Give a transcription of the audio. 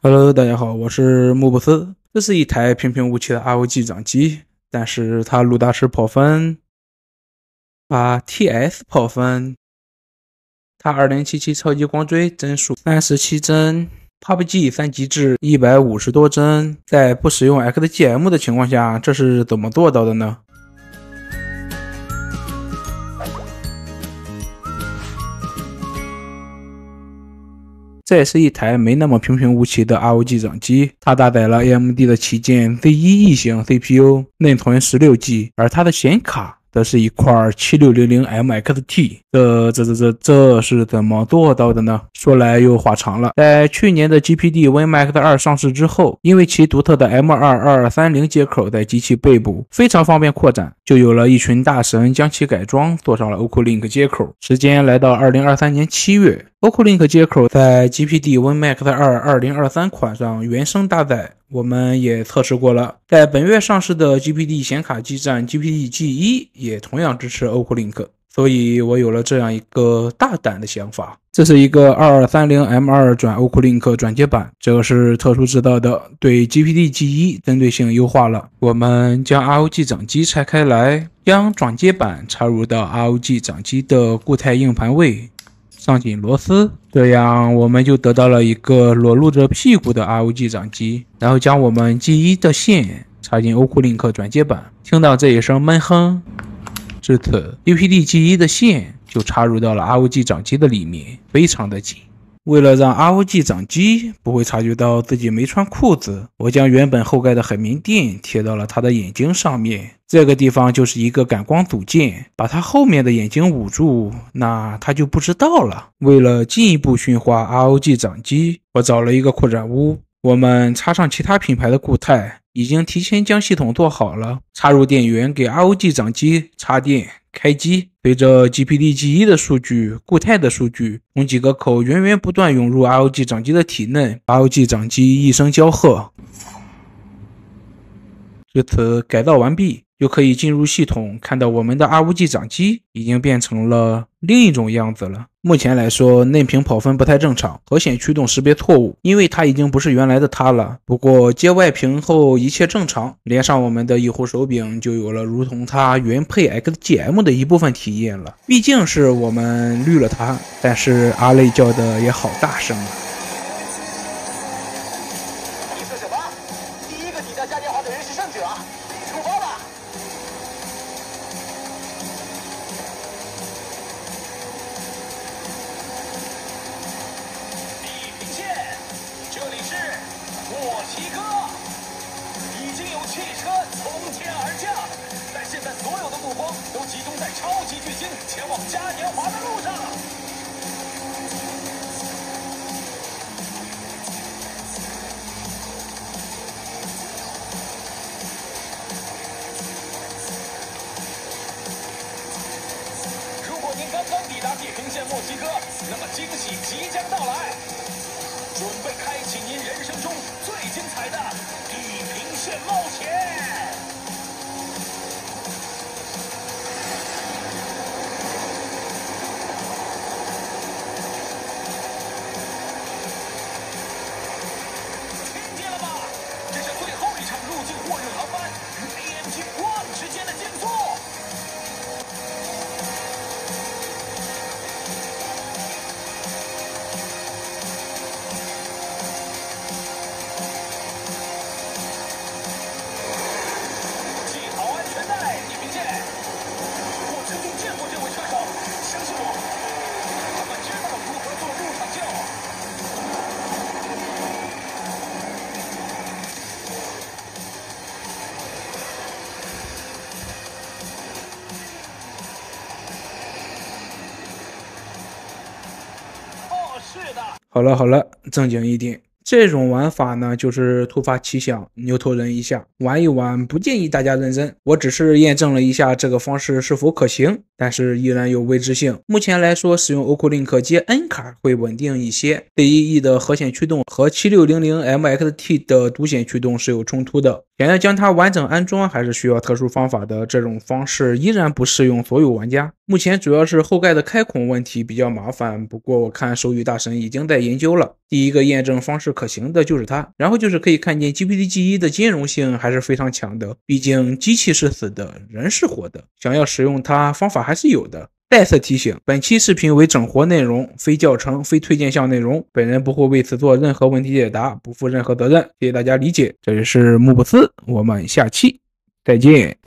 Hello，大家好，我是穆布斯。这是一台平平无奇的 ROG 掌机，但是它鲁大师跑分，把 TS 跑分，它2077超级光追帧数37帧，PUBG 3级制150多帧，在不使用 XGM 的情况下，这是怎么做到的呢？这也是一台没那么平平无奇的 ROG 掌机，它搭载了 AMD 的旗舰 Z1 异型 CPU， 内存 16G， 而它的显卡则是一块 7600M XT， 这是怎么做到的呢？说来又话长了。在去年的 GPD G1 上市之后，因为其独特的 M22230 接口在机器背部非常方便扩展，就有了一群大神将其改装，做上了 OcuLink 接口。时间来到2023年7月，OcuLink 接口在 GPD G2 2023款上原生搭载，我们也测试过了。在本月上市的 GPD 显卡基站 GPD G1 也同样支持 OcuLink， 所以我有了这样一个大胆的想法。这是一个 2230M2 转 OcuLink 转接板，这个是特殊制造的，对 GPD G1 针对性优化了。我们将 ROG 掌机拆开来，将转接板插入到 ROG 掌机的固态硬盘位，上紧螺丝，这样我们就得到了一个裸露着屁股的 ROG 掌机。然后将我们 G1 的线插进 OcuLink 转接板，听到这一声闷哼，至此 GPD G1 的线就插入到了 ROG 掌机的里面，非常的紧。为了让 ROG 掌机不会察觉到自己没穿裤子，我将原本后盖的海绵垫贴到了他的眼睛上面，这个地方就是一个感光组件，把他后面的眼睛捂住，那他就不知道了。为了进一步驯化 ROG 掌机，我找了一个扩展坞，我们插上其他品牌的固态，已经提前将系统做好了，插入电源给 ROG 掌机插电开机，随着 GPD G1 的数据、固态的数据从几个口源源不断涌入 ROG 掌机的体内， ROG 掌机一声娇喝，至此改造完毕，就可以进入系统，看到我们的 ROG 掌机已经变成了另一种样子了。目前来说，内屏跑分不太正常，核显驱动识别错误，因为它已经不是原来的它了。不过接外屏后一切正常，连上我们的一户手柄就有了如同它原配 XGM 的一部分体验了。毕竟是我们绿了它，但是阿累叫的也好大声啊。 第一个抵达嘉年华的人是胜者，出发吧！地平线，这里是墨西哥，已经有汽车从天而降，但现在所有的目光都集中在超级巨星前往嘉年华的路上。刚刚抵达地平线墨西哥，那么惊喜即将到来，准备开启您人生中最精彩的地平线冒险。听见了吗？这是最后一场入境末日航班与 AMG One 之间的竞速。 好了，正经一点。这种玩法呢，就是突发奇想，牛头人一下，玩一玩，不建议大家认真。我只是验证了一下这个方式是否可行，但是依然有未知性。目前来说，使用 OcuLink 接 N 卡会稳定一些。Z1E 的核显驱动和 7600M XT 的独显驱动是有冲突的，想要将它完整安装还是需要特殊方法的，这种方式依然不适用所有玩家。目前主要是后盖的开孔问题比较麻烦，不过我看手语大神已经在研究了。 第一个验证方式可行的就是它，然后就是可以看见 GPD G1 的兼容性还是非常强的，毕竟机器是死的，人是活的，想要使用它方法还是有的。再次提醒，本期视频为整活内容，非教程，非推荐项内容，本人不会为此做任何问题解答，不负任何责任，谢谢大家理解。这里是木布斯，我们下期再见。